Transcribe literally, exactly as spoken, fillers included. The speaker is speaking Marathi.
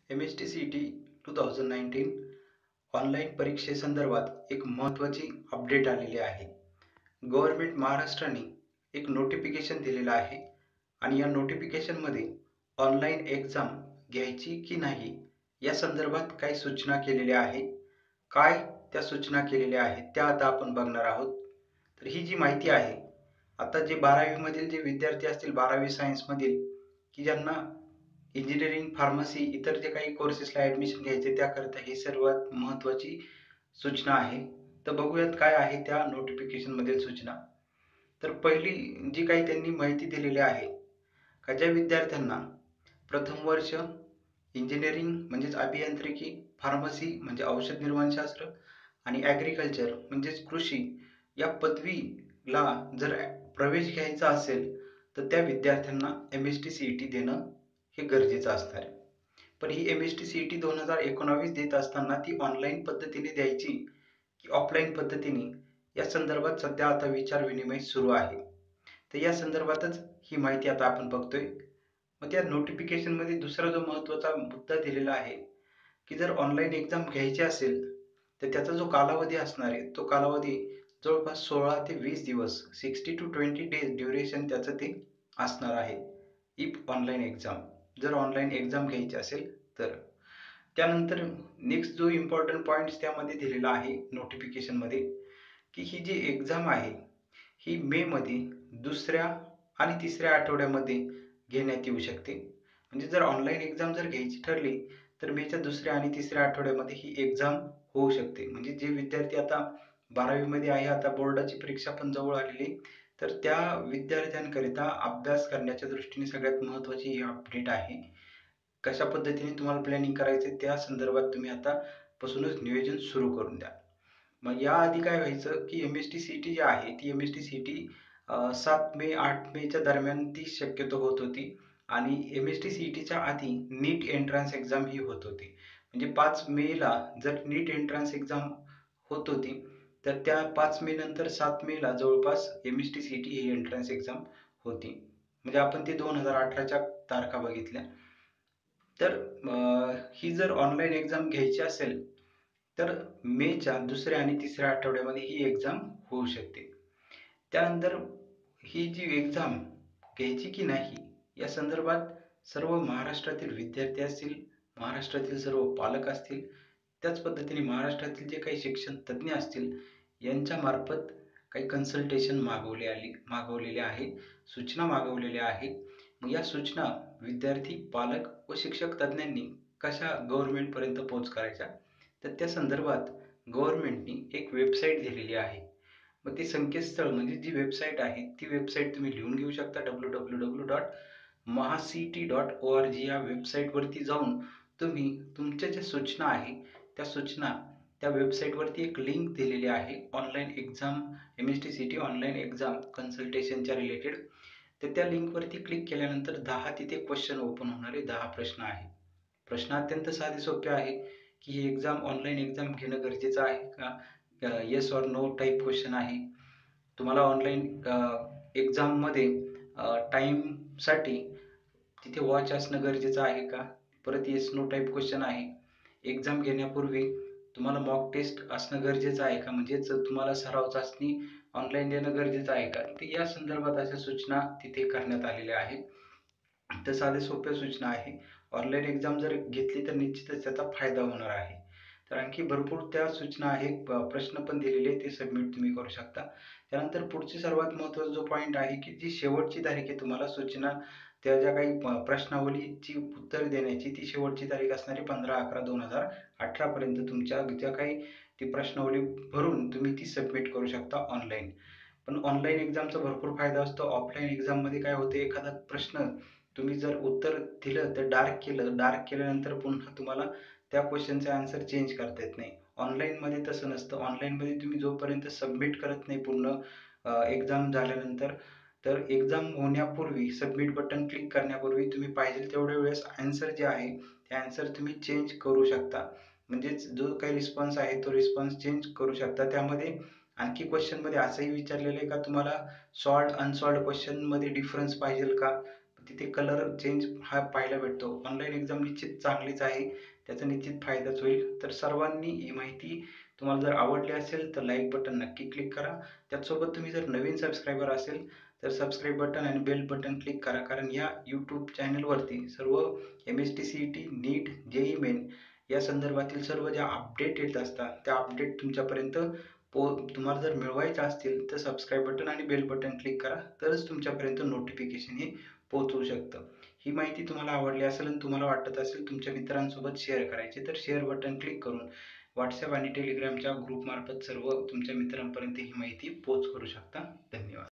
M S T C E T two thousand nineteen online परीक्षेसंदर्भात एक महत्त्वाची अपडेट आलेली आहे. गव्हर्नमेंट महाराष्ट्राने एक नोटिफिकेशन दिलेलं आहे आणि या नोटिफिकेशनमध्ये ऑनलाईन एक्झाम घ्यायची की नाही या संदर्भात काही सूचना केलेल्या आहे. काय त्या सूचना केलेल्या आहेत त्या आता आपण बघणार आहोत. तर ही जी माहिती आहे, आता जे बारावी मधील जे विद्यार्थी असतील, बारावी सायन्स मधील, की ज्यांना इंजिनिअरिंग, फार्मसी इतर जे काही कोर्सेसला ॲडमिशन घ्यायचे त्याकरता ही सर्वात महत्त्वाची सूचना आहे. तर बघूयात काय आहे त्या नोटिफिकेशनमधील सूचना. तर पहिली जी काही त्यांनी माहिती दिलेली आहे, का ज्या विद्यार्थ्यांना प्रथम वर्ष इंजिनिअरिंग म्हणजेच अभियांत्रिकी, फार्मसी म्हणजे औषध निर्माणशास्त्र आणि ॲग्रिकल्चर म्हणजेच कृषी या पदवीला जर प्रवेश घ्यायचा असेल तर त्या विद्यार्थ्यांना M S T C E T देणं हे गरजेचं असणार आहे. पण ही M S T C E T दोन हजार एकोणावीस देत असताना ती ऑनलाईन पद्धतीने द्यायची की ऑफलाईन पद्धतीने या संदर्भात सध्या आता विचार विनिमय सुरू आहे. तर या संदर्भातच ही माहिती आता आपण बघतोय. मग त्या नोटिफिकेशनमध्ये दुसरा जो महत्त्वाचा मुद्दा दिलेला आहे, की जर ऑनलाईन एक्झाम घ्यायची असेल तर त्याचा जो कालावधी असणार आहे तो कालावधी जवळपास सोळा ते वीस दिवस sixty two twenty days duration त्याचं ते असणार आहे. इफ ऑनलाईन एक्झाम जर ऑनलाईन एक्झाम घ्यायची असेल तर. त्यानंतर नेक्स्ट जो इम्पॉर्टंट पॉईंट्स त्यामध्ये दिलेला आहे नोटिफिकेशनमध्ये, की ही जी एक्झाम आहे ही मे मध्ये दुसऱ्या आणि तिसऱ्या आठवड्यामध्ये घेण्यात येऊ शकते. म्हणजे जर ऑनलाईन एक्झाम जर घ्यायची ठरली तर मेच्या दुसऱ्या आणि तिसऱ्या आठवड्यामध्ये ही एक्झाम होऊ शकते. म्हणजे जे विद्यार्थी आता बारावीमध्ये आहे, आता बोर्डाची परीक्षा पण जवळ आलेली, तर त्या विद्यार्थ्यांकरिता अभ्यास करण्याच्या दृष्टीने सगळ्यात महत्त्वाची ही अपडेट आहे. कशा पद्धतीने तुम्हाला प्लॅनिंग करायचं त्या संदर्भात तुम्ही आतापासूनच नियोजन सुरू करून द्या. मग याआधी काय व्हायचं, की M S T C E T जी आहे ती M S T C E T सात मे आठ मेच्या दरम्यान ती शक्यतो होत होती आणि M S T C E टीच्या आधी नीट एंट्रन्स एक्झाम ही होत होती. म्हणजे पाच मेला जर नीट एंट्रन्स एक्झाम होत होती तर त्या पाच मे नंतर सात मेला जवळपास M S T C E T ही एंट्रन्स एक्झाम होती. म्हणजे आपण ते दोन हजार अठराच्या तारखा बघितल्या. तर ही जर ऑनलाईन एक्झाम घ्यायची असेल तर मेच्या दुसऱ्या आणि तिसऱ्या आठवड्यामध्ये ही एक्झाम होऊ शकते. त्यानंतर ही जी एक्झाम घ्यायची की नाही या संदर्भात सर्व महाराष्ट्रातील विद्यार्थी असतील, महाराष्ट्रातील सर्व पालक असतील, त्याच पद्धतीने महाराष्ट्रातील जे काही शिक्षण तज्ज्ञ असतील यांच्यामार्फत काही कन्सल्टेशन मागवले आली मागवलेले आहे, सूचना मागवलेल्या आहेत. मग या सूचना विद्यार्थी, पालक व शिक्षक तज्ज्ञांनी कशा गव्हर्नमेंटपर्यंत पोहोच करायच्या, तर त्या संदर्भात गव्हर्नमेंटनी एक वेबसाईट दिलेली आहे. मग ते संकेतस्थळ म्हणजे जी वेबसाईट आहे ती वेबसाईट तुम्ही लिहून घेऊ शकता. W W W dot mahacet dot O R G या वेबसाईटवरती जाऊन तुम्ही तुमच्या ज्या सूचना आहे त्या सूचना त्या वेबसाईटवरती एक लिंक दिलेली आहे online exam, M S T C T online exam कन्सल्टेशनच्या रिलेटेड. तर त्या लिंकवरती क्लिक केल्यानंतर दहा तिथे क्वेश्चन ओपन होणारे दहा प्रश्न आहेत. प्रश्न अत्यंत साधे सोपे आहे, की ही एक्झाम ऑनलाईन एक्झाम घेणं गरजेचं आहे का, yes or no type question आहे. तुम्हाला ऑनलाईन एक्झाममध्ये टाईमसाठी तिथे वॉच असणं गरजेचं आहे का, परत येस नो टाईप क्वेश्चन आहे. एक्झाम घेण्यापूर्वी तुम्हाला मॉक टेस्ट असणं गरजेचं आहे का, म्हणजेच तुम्हाला सराव चाचणी ऑनलाईन देणं गरजेचं आहे का. तर या संदर्भात अशा सूचना तिथे करण्यात आलेल्या आहेत. तर साध्या सोप्या सूचना आहे. ऑनलाईन एक्झाम जर घेतली तर निश्चितच त्याचा फायदा होणार आहे. तर आणखी भरपूर त्या सूचना आहेत, प्रश्न पण दिलेले आहेत, ते सबमिट तुम्ही करू शकता. त्यानंतर पुढची सर्वात महत्त्वाचा जो पॉईंट आहे, की जी शेवटची तारीख आहे तुम्हाला सूचना त्या ज्या काही प्रश्नावलीची उत्तर देण्याची ती शेवटची तारीख असणार आहे पंधरा अकरा दोन हजार अठरापर्यंत तुमच्या ज्या काही ती प्रश्नावली भरून तुम्ही ती सबमिट करू शकता ऑनलाईन. पण ऑनलाईन एक्झामचा भरपूर फायदा असतो. ऑफलाईन एक्झाममध्ये काय होते, एखादा प्रश्न तुम्ही जर उत्तर दिलं तर डार्क केलं, डार्क केल्यानंतर पुन्हा तुम्हाला त्या क्वेश्चनचे आन्सर चेंज करता येत नाही. ऑनलाईनमध्ये तसं नसतं. ऑनलाईनमध्ये तुम्ही जोपर्यंत सबमिट करत नाही पूर्ण एक्झाम झाल्यानंतर, तर एक्झाम होण्यापूर्वी सबमिट बटन क्लिक करण्यापूर्वी तुम्ही पाहिजे तेवढ्या वेळेस आन्सर जे आहे ते आन्सर तुम्ही चेंज करू शकता. म्हणजेच जो काही रिस्पॉन्स आहे तो रिस्पॉन्स चेंज करू शकता. त्यामध्ये आणखी क्वेश्चनमध्ये असंही विचारलेलं आहे का तुम्हाला सॉल्व्ड अनसॉल्व्ड क्वेश्चनमध्ये डिफरन्स पाहिजे का, तिथे कलर चेंज हा पाहायला भेटतो. ऑनलाईन एक्झाम निश्चित चांगलीच आहे, त्याचा निश्चित फायदाच होईल. तर सर्वांनी ही माहिती तुम्हाला जर आवडली असेल तर लाईक बटन नक्की क्लिक करा. त्याचसोबत तुम्ही जर नवीन सबस्क्रायबर असेल तर सबस्क्राईब बटन आणि बेल बटन क्लिक करा, कारण या यूट्यूब चॅनलवरती सर्व M S T C E T, NEET, J E main या संदर्भातील सर्व ज्या अपडेट येत असतात त्या अपडेट तुमच्यापर्यंत पो तुम्हाला जर मिळवायचं असतील तर सबस्क्राईब बटन आणि बेल बटन क्लिक करा, तरच तुमच्यापर्यंत नोटिफिकेशन हे पोहोचू शकतं. ही माहिती तुम्हाला आवडली असेल आणि तुम्हाला वाटत असेल तुमच्या मित्रांसोबत शेअर करायची, तर शेअर बटन क्लिक करून व्हॉट्सॲप आणि टेलिग्रामच्या ग्रुपमार्फत सर्व तुमच्या मित्रांपर्यंत ही माहिती पोच करू शकता. धन्यवाद.